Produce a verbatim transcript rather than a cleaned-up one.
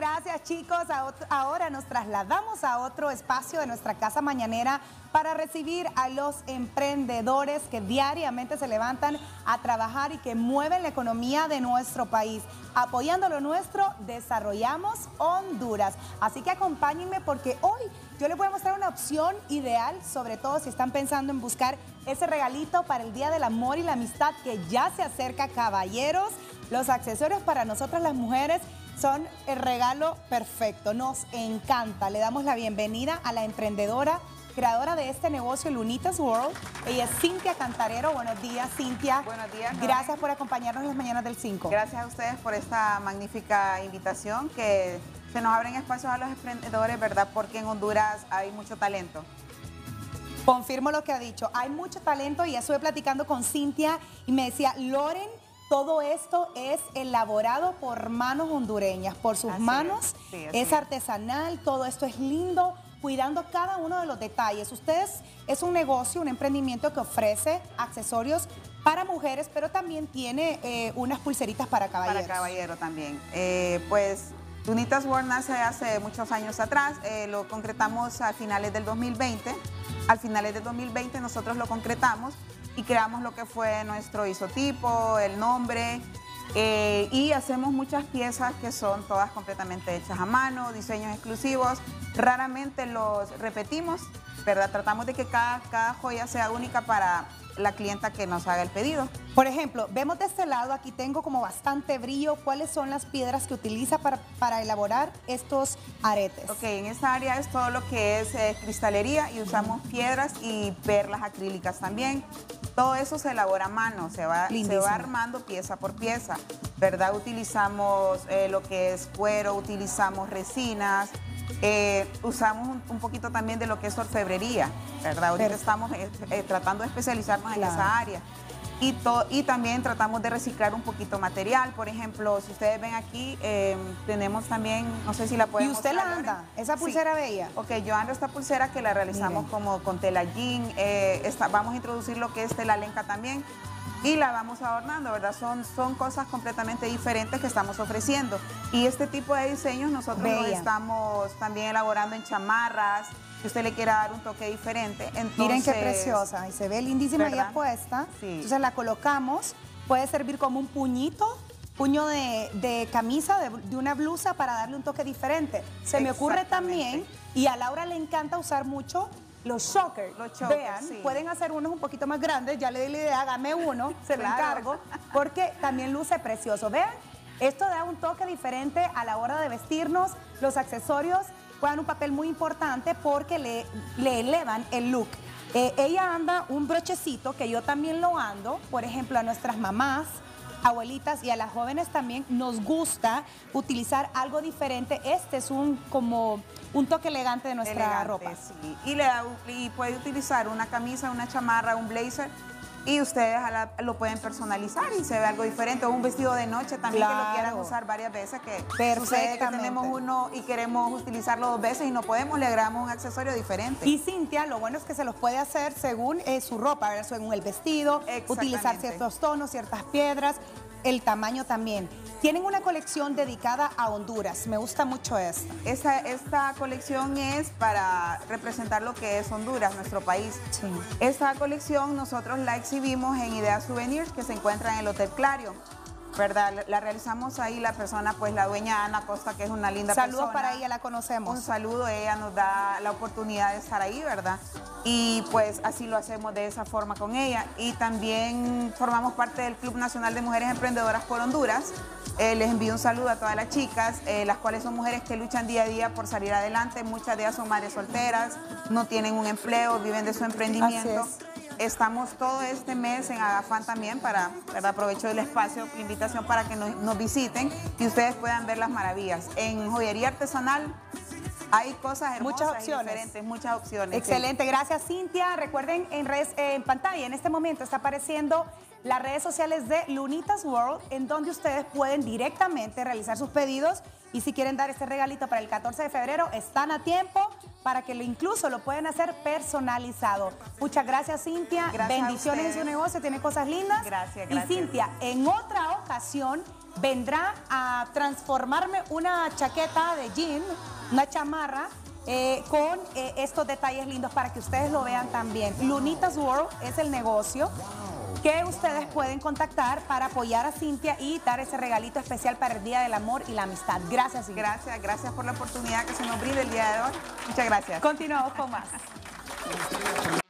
gracias, chicos. Ahora nos trasladamos a otro espacio de nuestra casa mañanera para recibir a los emprendedores que diariamente se levantan a trabajar y que mueven la economía de nuestro país. Apoyando lo nuestro, desarrollamos Honduras. Así que acompáñenme porque hoy yo les voy a mostrar una opción ideal, sobre todo si están pensando en buscar ese regalito para el Día del Amor y la Amistad que ya se acerca, caballeros. Los accesorios para nosotras las mujeres son el regalo perfecto, nos encanta. Le damos la bienvenida a la emprendedora, creadora de este negocio, Lunitas World. Ella es Cintia Cantarero. Buenos días, Cintia. Buenos días. Gracias Noé. por acompañarnos en las mañanas del cinco. Gracias a ustedes por esta magnífica invitación, que se nos abren espacios a los emprendedores, ¿verdad? Porque en Honduras hay mucho talento. Confirmo lo que ha dicho. Hay mucho talento y ya estuve platicando con Cintia y me decía, Loren, todo esto es elaborado por manos hondureñas, por sus Así manos, es, sí, así es es. artesanal, todo esto es lindo, cuidando cada uno de los detalles. Ustedes es un negocio, un emprendimiento que ofrece accesorios para mujeres, pero también tiene eh, unas pulseritas para caballeros. Para caballero también. Eh, pues Lunitas World nace hace muchos años atrás, eh, lo concretamos a finales del dos mil veinte. Al finales del dos mil veinte nosotros lo concretamos y creamos lo que fue nuestro isotipo, el nombre, eh, y hacemos muchas piezas que son todas completamente hechas a mano, diseños exclusivos. Raramente los repetimos, ¿verdad? Tratamos de que cada, cada joya sea única para la clienta que nos haga el pedido. Por ejemplo, vemos de este lado, aquí tengo como bastante brillo. ¿Cuáles son las piedras que utiliza para, para elaborar estos aretes? Ok, en esta área es todo lo que es eh, cristalería y usamos piedras y perlas acrílicas también. Todo eso se elabora a mano, se va, se va armando pieza por pieza, ¿verdad? Utilizamos eh, lo que es cuero, utilizamos resinas, eh, usamos un, un poquito también de lo que es orfebrería, ¿verdad? Ahorita Perfecto. estamos eh, eh, tratando de especializarnos claro. en esa área. Y, to, y también tratamos de reciclar un poquito material. Por ejemplo, si ustedes ven aquí, eh, tenemos también, no sé si la pueden ¿Y usted mostrar, la anda? Loren. ¿Esa pulsera sí. bella? Ok, yo ando esta pulsera que la realizamos Miren. como con tela jean. Eh, esta, vamos a introducir lo que es tela lenca también y la vamos adornando, ¿verdad? Son, son cosas completamente diferentes que estamos ofreciendo. Y este tipo de diseños nosotros los estamos también elaborando en chamarras, si usted le quiera dar un toque diferente. Entonces, miren qué preciosa, y se ve lindísima ya puesta. Sí. Entonces la colocamos, puede servir como un puñito, puño de, de camisa, de, de una blusa para darle un toque diferente. Se me ocurre también, y a Laura le encanta usar mucho los chokers. Los chokers, Vean, sí. pueden hacer unos un poquito más grandes, ya le di la idea, hágame uno, se lo claro. encargo, porque también luce precioso. Vean, esto da un toque diferente a la hora de vestirnos, los accesorios juegan un papel muy importante porque le, le elevan el look. Eh, ella anda un brochecito que yo también lo ando, por ejemplo, a nuestras mamás, abuelitas y a las jóvenes también nos gusta utilizar algo diferente. Este es un como un toque elegante de nuestra elegante, ropa. Sí. Y, le da, y puede utilizar una camisa, una chamarra, un blazer. Y ustedes a la, lo pueden personalizar y se ve algo diferente. O un vestido de noche también claro. que lo quieran usar varias veces. Que sucede que tenemos uno y queremos utilizarlo dos veces y no podemos, le agregamos un accesorio diferente. Y Cintia, lo bueno es que se los puede hacer según eh, su ropa, ¿verdad? Según el vestido, utilizar ciertos tonos, ciertas piedras, el tamaño también. Tienen una colección dedicada a Honduras. Me gusta mucho esta. Esta, esta colección es para representar lo que es Honduras, nuestro país. Sí. Esta colección nosotros la exhibimos en Idea Souvenirs, que se encuentra en el Hotel Clario, ¿verdad? La, la realizamos ahí, la persona, pues la dueña Ana Costa, que es una linda Saludos persona. para ella, la conocemos. Un saludo, ella nos da la oportunidad de estar ahí, ¿verdad? Y pues así lo hacemos de esa forma con ella. Y también formamos parte del Club Nacional de Mujeres Emprendedoras por Honduras. Eh, les envío un saludo a todas las chicas, eh, las cuales son mujeres que luchan día a día por salir adelante. Muchas de ellas son madres solteras, no tienen un empleo, viven de su emprendimiento. Así es. Estamos todo este mes en Agafán también para, ¿verdad? Aprovecho el espacio, la invitación para que nos, nos visiten y ustedes puedan ver las maravillas. En joyería artesanal hay cosas hermosas, muchas opciones. diferentes, muchas opciones. Excelente, sí. Gracias Cintia. Recuerden en, redes, eh, en pantalla, en este momento está apareciendo las redes sociales de Lunitas World, en donde ustedes pueden directamente realizar sus pedidos y si quieren dar este regalito para el catorce de febrero, están a tiempo para que lo, incluso lo pueden hacer personalizado. Muchas gracias, Cintia. Gracias. Bendiciones en su negocio, tiene cosas lindas. Gracias, gracias. Y Cintia, en otra ocasión ocasión vendrá a transformarme una chaqueta de jean, una chamarra, eh, con eh, estos detalles lindos para que ustedes lo vean también. Lunitas World es el negocio que ustedes pueden contactar para apoyar a Cintia y dar ese regalito especial para el Día del Amor y la Amistad. Gracias, Cintia. Gracias, gracias por la oportunidad que se nos brinda el día de hoy. Muchas gracias. Continuamos con más.